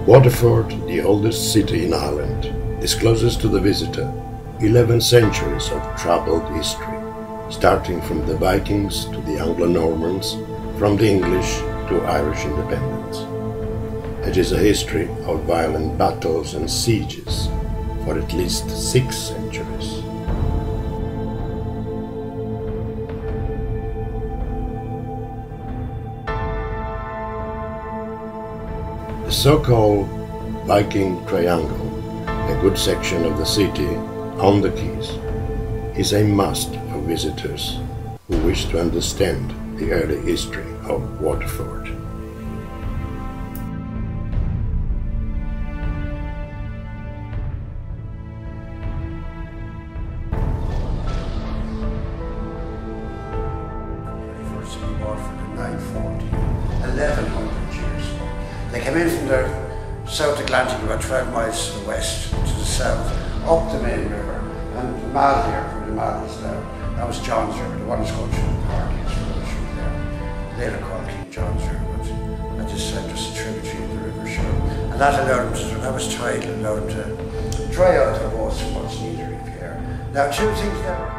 Waterford, the oldest city in Ireland, discloses to the visitor 11 centuries of troubled history, starting from the Vikings to the Anglo-Normans, from the English to Irish independence. It is a history of violent battles and sieges for at least 6 centuries. The so-called Viking Triangle, a good section of the city on the quays, is a must for visitors who wish to understand the early history of Waterford. First in Waterford in 940, 1100 years. They came in from the South Atlantic about 12 miles to the west, to the south, up the main river, and the Mal here, where the Mal is now, that was John's River, the one that's going through the park, is going through there. Later called King John's River, but at this time just a tributary of the river shore. And that allowed them to, that was tidal, allowed them to dry out their boats from what's needed repair. Now, two things there.